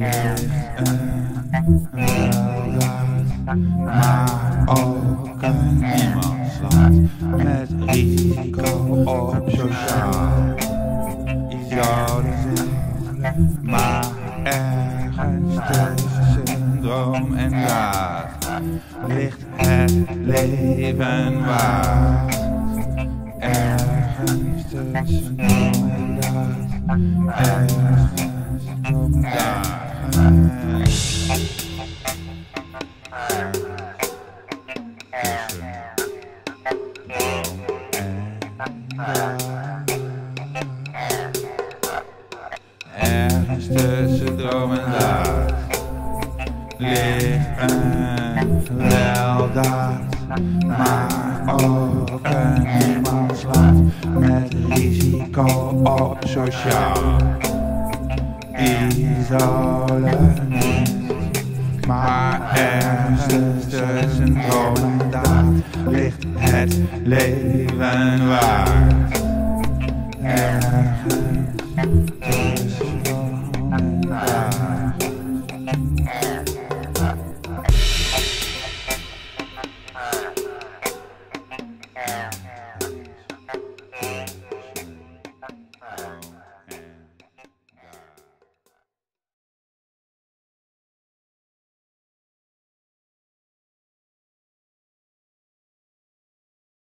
maar ook een niemandsland met risico op sociaal isolement. Maar ergens tussen droom en daad ligt het leven waard. Ergens tussen droom en daad, ergens droom en daad. Ergens tussen droom en daad ligt een weldaad, maar ook een niemandsland met risico op sociaal isolement. Maar ergens tussen droom en daad ligt het leven waard.